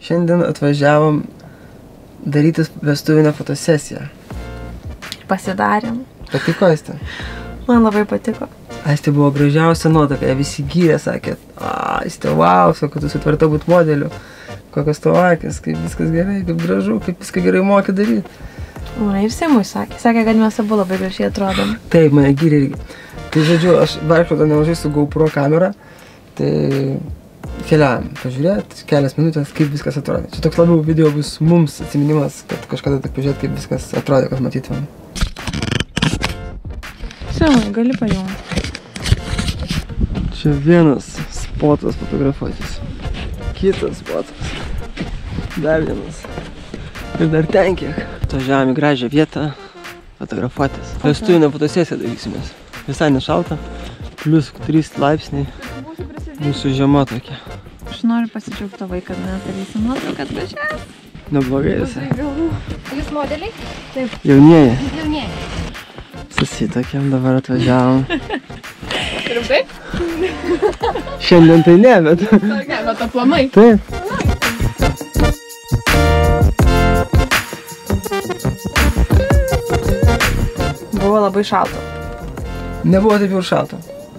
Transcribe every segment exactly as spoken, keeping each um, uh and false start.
Šiandien atvažiavom darytis vestuvinę fotosesiją. Pasidarėm. Patiko Aistė? Man labai patiko. Aistė buvo gražiausia nuotaka, ją visi gyrė, sakė, Aistė, wow, sako, tu sutverta būt modeliu. Kokios tavo akis, kaip viskas gerai, kaip gražu, kaip viską gerai moki daryti. Man ir Simui sakė, sakė, kad mes abu labai gražiai atrodom. Taip, mane gyrė irgi. Tai žodžiu, aš vaikštau nemažai su GoPro kamera, tai keliavam pažiūrėt, kelias minutės, kaip viskas atrodė. Čia toks labiau video bus mums atsiminimas, kad kažkada tik pažiūrėt, kaip viskas atrodė, kad matytumėm. Simui, gali pajungti. Čia vienas spotas fotografuotis. Kitas spotas. Dar vienas. Ir dar ten kiek. Atvažiavom į gražią vietą fotografuotis. Vestuvinę fotosesiją darysimės. Visai nešalta. Plius trys laipsniai. Mūsų žiema tokia. Aš noriu pasidžiaugti tavai, kad mes darysim nuotrauką atvažiavę. Neblogai visai. Jūs modeliai? Taip. Jaunieji. Jaunieji. Susitokiam, dabar atvažiavom. Rimtai? Šiandien tai ne, bet... Ne, bet aplamai. Taip. Buvo labai šalta. Nebuvo taip jau šalta.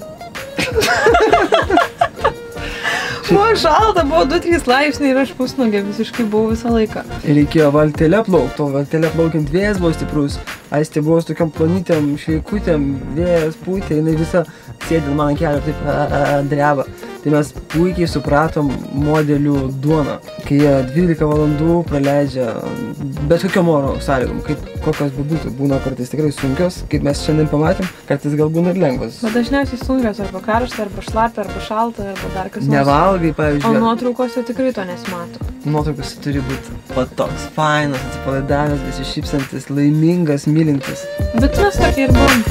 Buvo šalta, buvo du trys laipsniai ir aš pusnuogė visiškai buvau visą laiką. Ir reikėjo valtelę plaukti, o valtelę plaukiant vėjas buvo stiprus. Aistė buvo su tokiam plonytėm, šveikutėm, vėjas pūtė, jinai visa sėdė man ant kelio ir taip a, a, a, dreba. Tai mes puikiai supratom modelių duoną, kai jie dvylika valandų praleidžia bet kokiom oro sąlygom, kaip kokios bebūtų. Būna kartais tikrai sunkios, kaip mes šiandien pamatėm, kartais gal būna ir lengvos. Bet dažniausiai sunkios arba karšta, arba šlapia, arba šalta, arba dar kas nors. Nevalgai, pavyzdžiui. O nuotraukose tikrai to nesimato. Nuotraukose turi būti patoks, fainas, atsipalaidavęs, besišypsantis, laimingas, mylintis. Bet mes tokie ir buvom.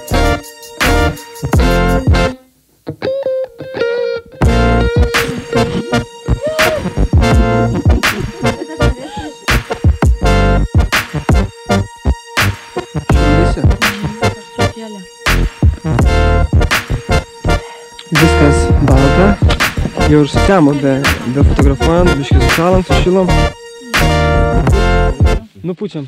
Viskas balta, jau ir sutemo, be, be fotografuojant, biškai sušalant, sušilom. Nupučiam.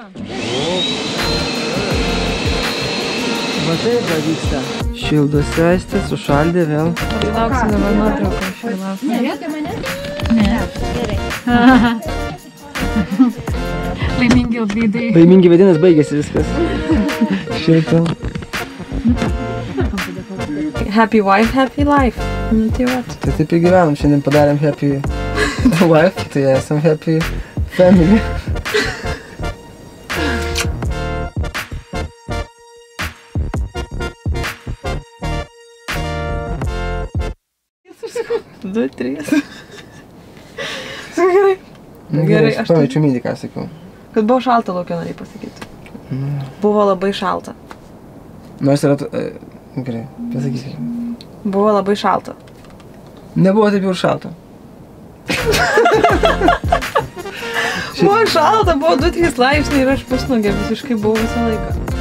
Va taip va vyksta. Šildosi Aistė, sušaldė vėl. Labai lauksim dabar nuotrauką, aš jau lauksiu. Norėjote mane? Ne. Gerai. Laimingi veidai. Laimingi vedinas baigėsi viskas. Šilta. Happy wife, happy life. Nu, tai vat. Tai taip ir gyvenam, šiandien padarėm happy wife, tai esam happy family. Du, trys. Gerai. Nu, Gerai, aš aš tai- pamėčiu mydį, ką sakiau. Kad buvo šalta laukia, norėjai pasakyti. Buvo labai šalta. Nors yra... e, Gerai, pasakysiu. Buvo labai šalta. Nebuvo taip jau ir šalta. Buvo šalta, buvo du trys laipsniai ir aš pusnuogė visiškai buvau visą laiką.